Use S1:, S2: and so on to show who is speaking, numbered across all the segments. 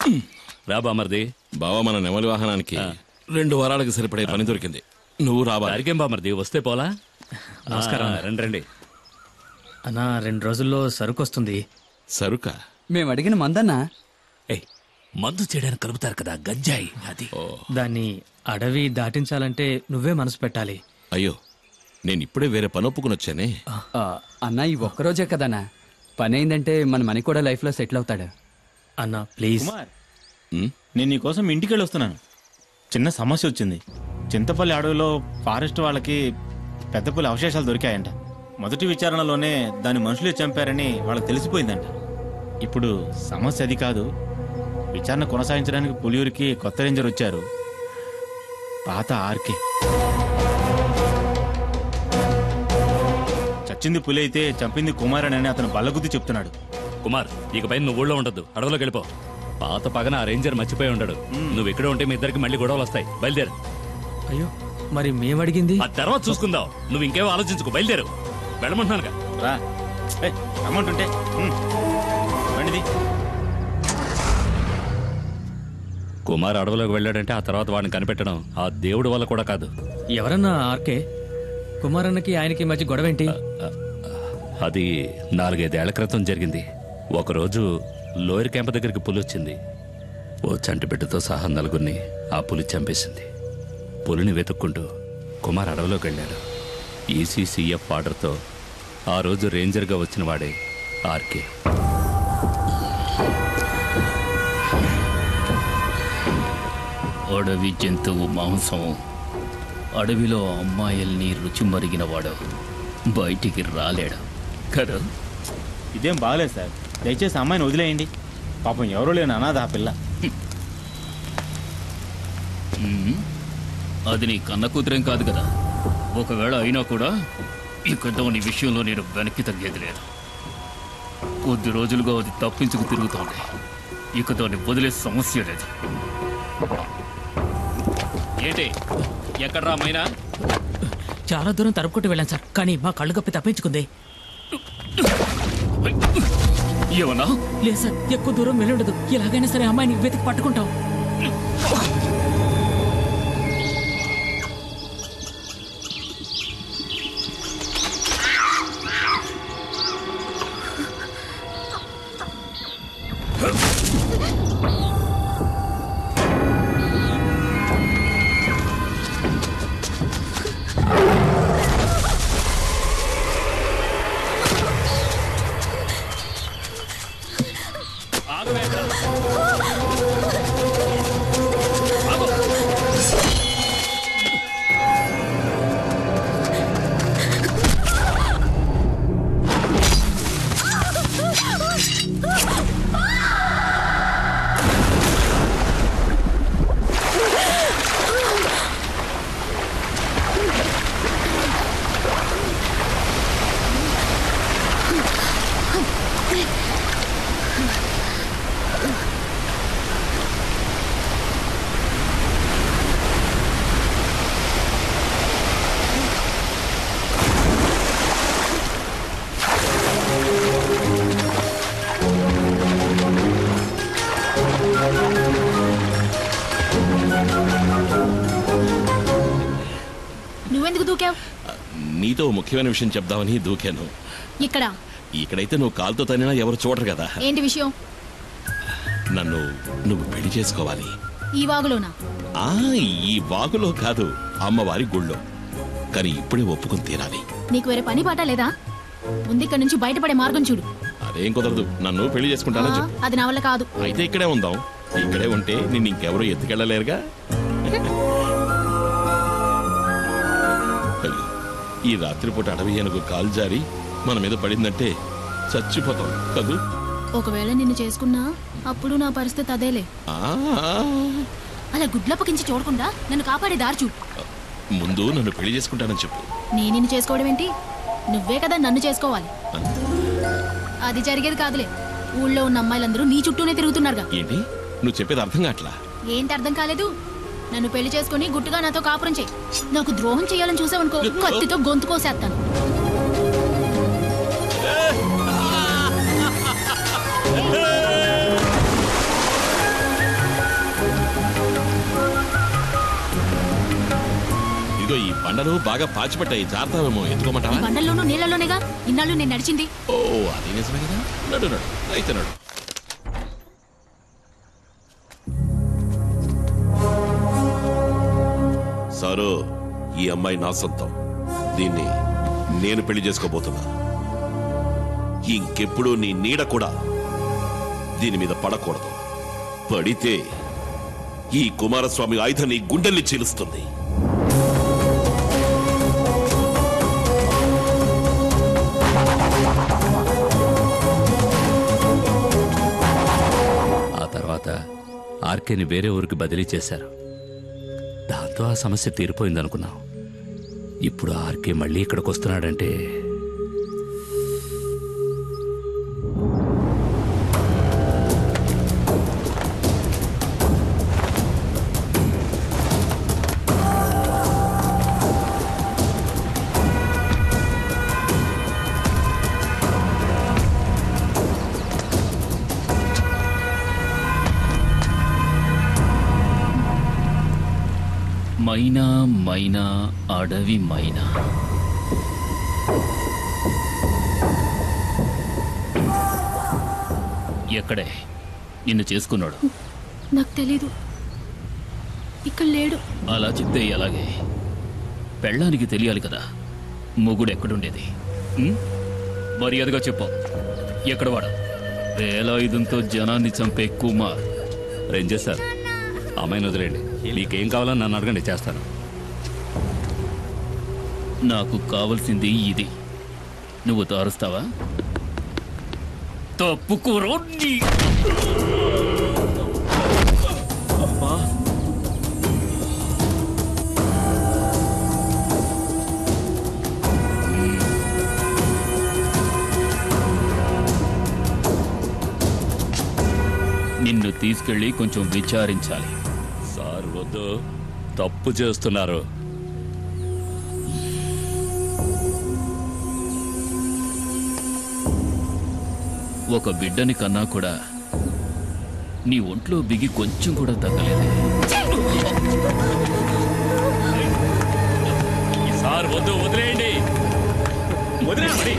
S1: రాబామర్ది.
S2: బావ, మన నెమలి వాహనానికి 2 వారాలకు సరిపడే పని దొరికింది. నువ్వు రాబా.
S1: అరికేం బామర్ది, వస్తే పోలా.
S3: నమస్కారం.
S1: రండి.
S3: అన్నా 2 రోజుల్లో సరుకు వస్తుంది.
S2: సరుక?
S4: మేము అడిగిన మందన్నా.
S1: మందు చేయడానికి కలుపుతారు కదా, గంజాయి. అది
S3: దాన్ని అడవి దాటించాలంటే నువ్వే మనసు పెట్టాలి.
S2: అయ్యో, నేను ఇప్పుడే వేరే పని ఒప్పుకుని వచ్చానే.
S4: అన్నా ఈ ఒక్కరోజే కదన్నా, పని అయిందంటే మన మనీ కూడా లైఫ్ లో సెటిల్ అవుతాడు.
S3: అన్నా ప్లీజ్.
S5: నేను నీకోసం ఇంటికి వెళ్ళి వస్తున్నాను. చిన్న సమస్య వచ్చింది. చింతపల్లి అడవిలో ఫారెస్ట్ వాళ్ళకి పెద్ద పులి అవశేషాలు దొరికాయంట. మొదటి విచారణలోనే దాని మనుషులే చంపారని వాళ్ళకి తెలిసిపోయిందంట. ఇప్పుడు సమస్య అది కాదు. విచారణ కొనసాగించడానికి పులియూరికి కొత్త రేంజర్ వచ్చారు, పాత ఆర్కే. చచ్చింది పులి అయితే చంపింది కుమార్ అని అతను బల్లగుద్ది చెప్తున్నాడు.
S1: కుమార్, ఇకపై నువ్వు ఊళ్ళో ఉండద్దు, అడవిలోకి వెళ్ళిపో. పాత పగన ఆ రేంజర్ మర్చిపోయి ఉండడు. నువ్వు ఇక్కడ ఉంటే మీ ఇద్దరికి మళ్ళీ గొడవలు వస్తాయి. బయలుదేరు.
S3: అయ్యో, మరి మేమడిగింది
S1: ఆ తర్వాత చూసుకుందాం. నువ్వు ఇంకేమో ఆలోచించుకో, బయలుదేరు. వెళ్ళమంటున్నానుగా.
S5: రా, అమౌంట్ ఉంటే బండిది.
S1: కుమార్ అడవిలోకి వెళ్ళాడంటే ఆ తర్వాత వాడిని కనిపెట్టడం ఆ దేవుడి వల్ల కూడా కాదు.
S3: ఎవరన్నా ఆర్కే? కుమారన్నకి ఆయనకి మధ్య గొడవ ఏంటి?
S1: అది 4-5 ఏళ్ల క్రితం జరిగింది. ఒకరోజు లోయర్ క్యాంప్ దగ్గరికి పులి వచ్చింది. ఓ చంటి బిడ్డతో సహా 4గురిని ఆ పులి చంపేసింది. పులిని వెతుక్కుంటూ కుమార్ అడవిలోకి వెళ్ళాడు. ఈసీసీఎఫ్ ఆర్డర్తో ఆ రోజు రేంజర్గా వచ్చిన వాడే ఆర్కే.
S6: అడవి జంతువు మాంసం, అడవిలో అమ్మాయిల్ని రుచి మరిగినవాడు బయటికి రాలేడు కదా.
S5: ఇదేం బాగలేదు సార్, దయచేసి అమ్మాయిని వదిలేయండి. పాపం ఎవరో లేని అనాథ ఆ పిల్ల.
S6: అది నీ కన్న కూతురేం కాదు కదా. ఒకవేళ అయినా కూడా ఇక దాని విషయంలో నేను వెనక్కి తగ్గేది లేదు. కొద్ది రోజులుగా అది తప్పించుకు తిరుగుతోంది. ఇక దాన్ని వదిలే సమస్య లేదు. ఏంటి, ఎక్కడ్రా అమ్మాయినా?
S3: చాలా దూరం తరుపుకుంటూ వెళ్ళాను సార్, కానీ మా కళ్ళు కప్పి తప్పించుకుంది.
S6: ఏమన్నా?
S3: లేదు సార్, ఎక్కువ దూరం వెళ్ళుండదు. ఎలాగైనా సరే అమ్మాయిని వెతికి పట్టుకుంటాం.
S7: నువ్వెందుకు దూకావు?
S2: నీతో ముఖ్యమైన విషయం చెప్దామని దూకాను.
S7: ఇక్కడ
S2: ఇక్కడైతే నువ్వు కాలుతో తనినా ఎవరు చూడరు కదా.
S7: ఏంటి విషయం?
S2: నువ్వు పెళ్లి చేసుకోవాలి.
S7: ఈ వాగులోనా?
S2: ఈ వాగులో కాదు, అమ్మవారి గుళ్ళో. కానీ ఇప్పుడే ఒప్పుకుని తీరాలి.
S7: నీకు వేరే పని పాట లేదా? ముందు ఇక్కడ నుంచి బయటపడే మార్గం చూడు.
S2: అదేం కుదరదు. నన్ను పెళ్లి చేసుకుంటానని చెప్పు.
S7: అది నా వల్ల కాదు.
S2: అయితే ఇక్కడే ఉందాం. ఇక్కడే ఉంటే నిన్ను ఇంకెవరూ ఎత్తుకెళ్ళలేరుగా. ఈ రాత్రిపూట అడవి ఏనుగు కాలు జారి మన మీద పడిందంటే చచ్చిపోతాం కదూ.
S7: ఒకవేళ నిన్ను చేసుకున్నా అప్పుడు నా పరిస్థితి అదేలే. అలా గుడ్లప్పకించి చూడకుండా నన్ను కాపాడే దారి చూడు.
S2: ముందు నన్ను పెళ్లి చేసుకుంటానని చెప్పు.
S7: నేను నిన్ను చేసుకోవడం ఏంటి? నువ్వే కదా నన్ను చేసుకోవాలి. అది జరిగేది కాదులే. ఊళ్ళో ఉన్న అమ్మాయిలందరూ నీ చుట్టూనే తిరుగుతున్నారుగా.
S2: ఏంటి నువ్వు చెప్పేది అర్థం కావట్లా?
S7: ఏంటి అర్థం కాలేదు? నన్ను పెళ్లి చేసుకుని గుట్టుగా నాతో కాపురం చేయి. నాకు ద్రోహం చేయాలని చూసావనుకో, కత్తితో గొంతు కోసేస్తాను.
S2: ఇదిగో ఈ బండలు బాగా పాచిపట్టాయి, జాగ్రత్తమేమో, ఎత్తుకోమంటావా?
S7: ఈ బండల్లోనూ నీళ్ళలోనేగా ఇన్నాళ్ళు నేను నడిచింది.
S2: ఓ అది నిజమే కదా. నడు నడు అయితే నడు.
S8: సారు, ఈ అమ్మాయి నా సొంతం. దీన్ని నేను పెళ్లి చేసుకోబోతున్నా. ఇంకెప్పుడు నీ నీడ కూడా దీని మీద పడకూడదు. పడితే ఈ కుమారస్వామి ఆయుధం నీ గుండెల్ని చీలుస్తుంది.
S1: ఆ తర్వాత ఆర్కేని వేరే ఊరికి బదిలీ చేశారు. దాంతో ఆ సమస్య తీరిపోయిందనుకున్నాం. ఇప్పుడు ఆర్కే మళ్ళీ ఇక్కడికి వస్తున్నాడంటే
S6: మైనా మైనా అడవి మైనా, ఎక్కడే నిన్ను చేసుకున్నాడు?
S7: నాకు తెలీదు, ఇక్కడ లేడు.
S6: అలా చెప్తే ఎలాగే? పెళ్ళానికి తెలియాలి కదా మొగుడు ఎక్కడుండేది. మర్యాదగా చెప్పు, ఎక్కడ వాడు? వేలాయుధంతో జనాన్ని చంపే కుమార్.
S1: రేంజర్ సార్, అమ్మాయిని వదిలేండి. మీకేం కావాలని నన్ను అడగండి, చేస్తాను.
S6: నాకు కావలసింది ఇది. నువ్వు తారుస్తావా? తప్పుకోరో. నిన్ను తీసుకెళ్ళి కొంచెం విచారించాలి.
S1: సార్ వద్దు, తప్పు చేస్తున్నారు.
S6: ఒక బిడ్డని కన్నా కూడా నీ ఒంట్లో బిగి కొంచెం కూడా తగ్గలేదు.
S1: సార్ వద్దు, వదిలేయండి. వదిలేయండి.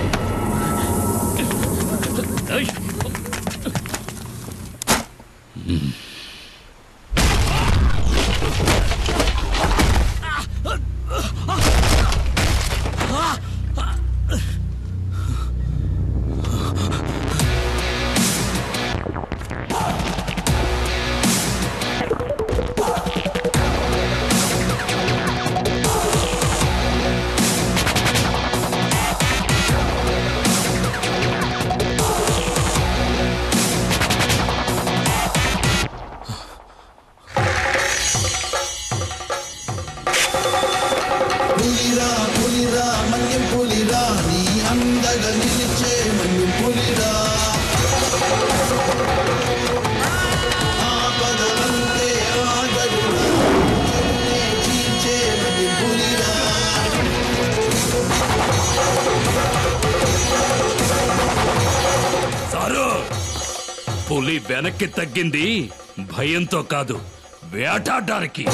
S1: పులి వెనక్కి తగ్గింది భయంతో కాదు, వేటాడడానికి.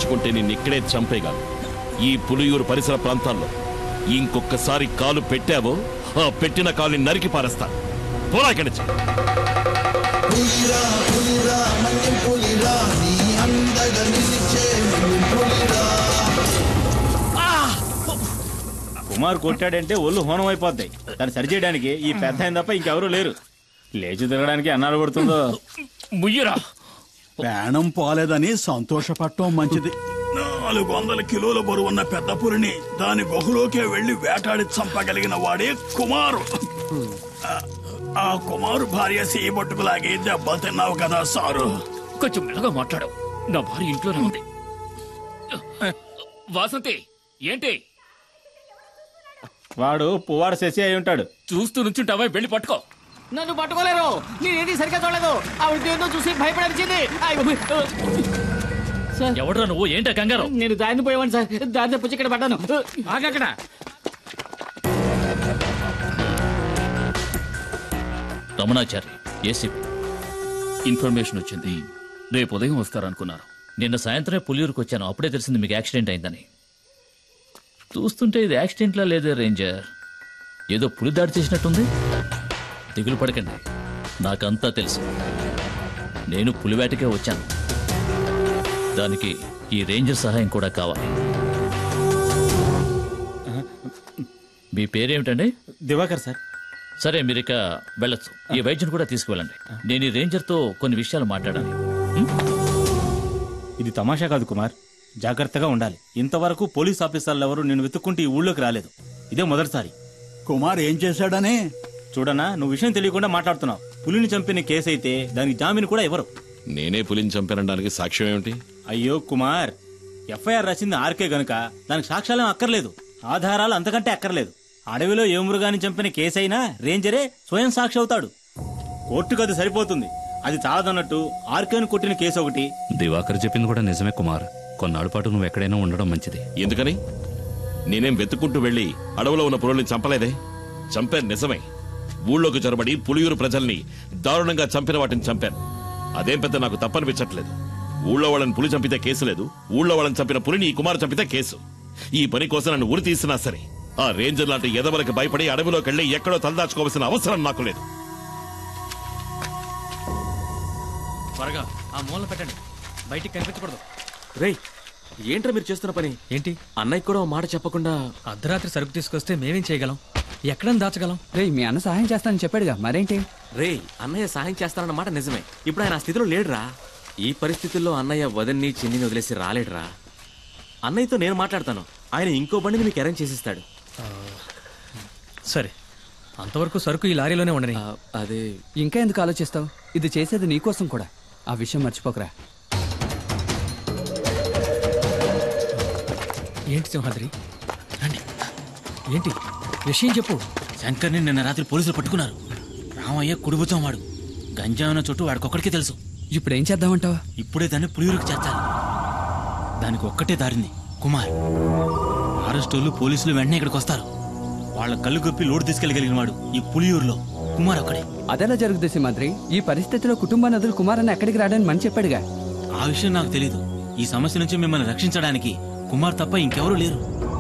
S8: తలుచుకుంటే నిన్ను ఇక్కడే చంపేగాను. ఈ పులియూరు పరిసర ప్రాంతాల్లో ఇంకొకసారి కాలు పెట్టావో ఆ పెట్టిన కాలుని నరికి పారేస్తాను. పోరా ఇక్కడి నుంచి.
S5: కుమార్ కొట్టాడంటే ఒళ్ళు హోనం అయిపోద్ది. దాన్ని సరిచేయడానికి ఈ పెద్ద ఆయన తప్ప ఇంకెవరూ లేరు. లేచి తిరగడానికి అన్నాడు పడుతుందో.
S6: ముయ్యరా
S9: ప్రాణం పోలేదని సంతోషపడటం మంచిది. 400 కిలోల బరువున్న పెద్ద పులిని దాని గుహలోకే వెళ్లి వేటాడి చంపగలిగిన వాడే కుమారు. ఆ కుమారు భార్య సీబొట్టుకులాగి దెబ్బలు తిన్నావు కదా సారు.
S6: కొంచెం మెల్లగా మాట్లాడు. నా భార్య ఇంట్లోనే ఉంది. వాసంతి ఏంటి?
S5: వాడు పువ్వాడు శశి అయి ఉంటాడు.
S6: చూస్తూ నుంచుంటావా? వెళ్ళి పట్టుకో.
S3: నన్ను పట్టుకోలేరు. నేనేది సరిగ్గా చూడలేదు. ఆవిడ ఏందో చూసి భయపడాల్సింది.
S6: ఎవడ్రా నువ్వు? ఏంటా కంగారు?
S3: నేను దారిని పోయేవాడిని సార్. దారిని పుచ్చి ఇక్కడ పడ్డాను.
S6: ఆగక్కడ. రమణాచారి, ఏసీపీ. ఇన్ఫర్మేషన్ వచ్చింది. రేపు ఉదయం వస్తారనుకున్నారు. నిన్న సాయంత్రమే పులియూరుకు వచ్చాను. అప్పుడే తెలిసింది మీకు యాక్సిడెంట్ అయిందని. చూస్తుంటే ఇది యాక్సిడెంట్లా లేదే రేంజర్. ఏదో పులి దాడి చేసినట్టుంది. దిగులు పడకండి, నాకంతా తెలుసు. నేను పులివేటకే వచ్చాను. దానికి ఈ రేంజర్ సహాయం కూడా కావాలి. మీ పేరేమిటండి?
S5: దివాకర్ సార్.
S6: సరే, మీరిక వెళ్ళొచ్చు. ఈ వైద్యుని కూడా తీసుకువెళ్ళండి. నేను ఈ రేంజర్తో కొన్ని విషయాలు మాట్లాడాలి.
S5: ఇది తమాషా కాదు కుమార్, జాగ్రత్తగా ఉండాలి. ఇంతవరకు పోలీస్ ఆఫీసర్లు ఎవరు నేను వెతుక్కుంటే ఈ ఊళ్ళోకి రాలేదు. ఇదే మొదటిసారి.
S9: కుమార్ ఏం చేశాడని?
S5: చూడనా, నువ్వు విషయం తెలియకుండా మాట్లాడుతున్నావు. పులిని చంపిన కేసు అయితే దానికి జామీను కూడా ఇవ్వరు.
S8: నేనే పులిని చంపానడానికి సాక్ష్యం ఏమిటి?
S5: అయ్యో కుమార్, ఎఫ్ఐఆర్ రాసింది ఆర్కే గనుక దానికి సాక్ష్యాలేం అక్కర్లేదు, ఆధారాలు అంతకంటే అక్కర్లేదు. అడవిలో ఏ మృగాన్ని చంపిన కేసైనా రేంజరే స్వయం సాక్షి అవుతాడు. కోర్టుకు అది సరిపోతుంది. అది చాలదన్నట్టు ఆర్కేను కొట్టిన కేసు ఒకటి.
S1: దివాకర్ చెప్పింది కూడా నిజమే కుమార్. కొన్నాళ్ళ పాటు నువ్వు ఎక్కడైనా ఉండడం మంచిది.
S8: ఎందుకని? నేనేం వెతుక్కుంటూ వెళ్లి అడవిలో ఉన్న పులుల్ని చంపలేదే. చంపాను నిజమే. ఊళ్ళోకి చొరబడి పులియూరు ప్రజల్ని దారుణంగా చంపిన వాటిని చంపాను. అదేం పెద్ద నాకు తప్పనిపించట్లేదు. ఊళ్ళో వాళ్ళని పులి చంపితే కేసు లేదు, ఊళ్ళో వాళ్ళని చంపిన పులిని ఈ కుమారు చంపితే కేసు. ఈ పని కోసం నన్ను ఉరి తీసినా సరే ఆ రేంజర్ లాంటి ఎదవలకి భయపడి అడవిలోకి వెళ్లి ఎక్కడో తలదాచుకోవాల్సిన అవసరం నాకు లేదు.
S3: త్వరగా ఆ మూల పెట్టండి, బయటికి కనిపించకూడదు.
S10: రేయ్, ఏంట్రా మీరు చేస్తున్న పని?
S3: ఏంటి?
S10: అన్నయ్య కూడా మాట చెప్పకుండా
S3: అర్ధరాత్రి సరుకు తీసుకొస్తే మేమేం చేయగలం? ఎక్కడని దాచగలం?
S4: రేయ్, మీ అన్న సహాయం చేస్తానని చెప్పాడుగా, మరేంటి?
S10: రేయ్, అన్నయ్య సహాయం చేస్తానన్న మాట నిజమే. ఇప్పుడు ఆయన ఆ స్థితిలో లేడురా. ఈ పరిస్థితుల్లో అన్నయ్య వదన్ని చిన్నిని వదిలేసి రాలేడురా. అన్నయ్యతో నేను మాట్లాడతాను. ఆయన ఇంకో బండిని మీకు అరేంజ్ చేసిస్తాడు.
S3: సరే, అంతవరకు సరుకు ఈ లారీలోనే ఉండని.
S10: అదే
S4: ఇంకా ఎందుకు ఆలోచిస్తావు? ఇది చేసేది నీకోసం కూడా. ఆ విషయం మర్చిపోకరా.
S3: ఏంటి సింహాద్రి? రండి. ఏంటి విషయం చెప్పు.
S5: శంకర్ని నిన్న రాత్రి పోలీసులు పట్టుకున్నారు. రామయ్య కుడిబుచ్చం వాడు. గంజాయిన చుట్టూ వాడికొక్కడికే తెలుసు.
S4: ఇప్పుడు ఏం చేద్దామంటావా?
S5: ఇప్పుడే దాన్ని పులియూరుకి చేర్చాలి. దానికి ఒక్కటే దారింది, కుమార్. అరెస్టోళ్ళు పోలీసులు వెంటనే ఇక్కడికి వస్తారు. వాళ్ళ కళ్ళు గొప్పి లోడు తీసుకెళ్లగలిగిన వాడు ఈ పులియూరులో కుమార్ ఒక్కడే.
S4: అదెలా జరుగుతుంది సింహాద్రి? ఈ పరిస్థితిలో కుటుంబాన్ని వదిలి కుమార్ అన్న ఎక్కడికి రాడని మని చెప్పాడుగా.
S5: ఆ విషయం నాకు తెలీదు. ఈ సమస్య నుంచి మిమ్మల్ని రక్షించడానికి కుమార్ తప్ప ఇంకెవరూ లేరు.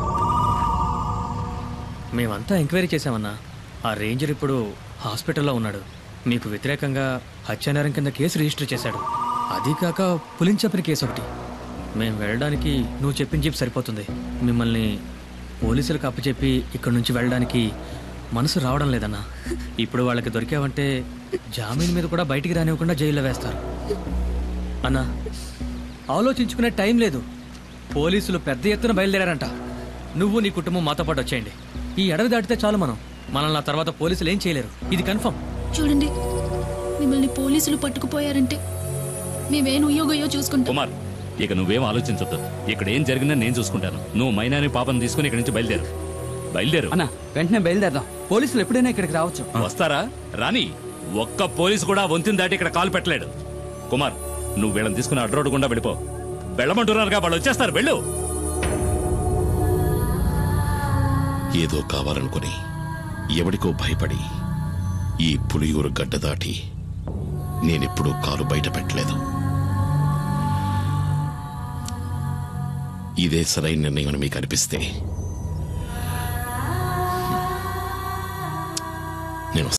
S3: మేమంతా ఎంక్వైరీ చేశామన్నా. ఆ రేంజర్ ఇప్పుడు హాస్పిటల్లో ఉన్నాడు. మీకు వ్యతిరేకంగా హత్యానేరం కింద కేసు రిజిస్టర్ చేశాడు. అది కాక పులిని చంపిన కేసు ఒకటి. మేము వెళ్ళడానికి నువ్వు చెప్పిన జీప్ సరిపోతుంది. మిమ్మల్ని పోలీసులకు అప్పచెప్పి ఇక్కడి నుంచి వెళ్ళడానికి మనసు రావడం లేదన్నా. ఇప్పుడు వాళ్ళకి దొరికావంటే జామీన్ మీద కూడా బయటికి రానివ్వకుండా జైల్లో వేస్తారు. అన్నా, ఆలోచించుకునే టైం లేదు. పోలీసులు పెద్ద ఎత్తున బయలుదేరారంట. నువ్వు నీ కుటుంబం మాతో పాటు వచ్చేయండి. ఈ అడవి దాటితే చాలు మనల్ని ఆ తర్వాత పోలీసులు ఏం చేయలేరు. ఇది కన్ఫర్మ్.
S7: చూడండి, మిమ్మల్ని పోలీసులు పట్టుకుపోయారంటే మేమేం ఉయ్యోగయ్యో చూసుకుంటాం.
S1: కుమార్, ఇక నువ్వేం ఆలోచించొద్దు. ఇక్కడ ఏం జరిగిందని నేను చూసుకుంటాను. నువ్వు మైనాని పాపను తీసుకుని ఇక్కడి నుంచి బయలుదేరు.
S4: అన్నా, వెంటనే బయలుదేరదాం. పోలీసులు ఎప్పుడైనా ఇక్కడికి రావచ్చు.
S1: వస్తారా? రాని. ఒక్క పోలీసు కూడా వంతిని దాటి ఇక్కడ కాలు పెట్టలేడు. కుమార్, నువ్వు వీళ్ళని తీసుకుని అడ్రోడ్ గుండా వెళ్ళిపో. వెళ్ళమంటున్నారుగా, వాళ్ళు వచ్చేస్తారు. వెళ్ళు.
S8: ఏదో కావాలనుకుని ఎవడికో భయపడి ఈ పులియూరు గడ్డ దాటి నేనెప్పుడూ కాలు బయట పెట్టలేదు. ఇదే సరైన నిర్ణయం అని మీకు అనిపిస్తే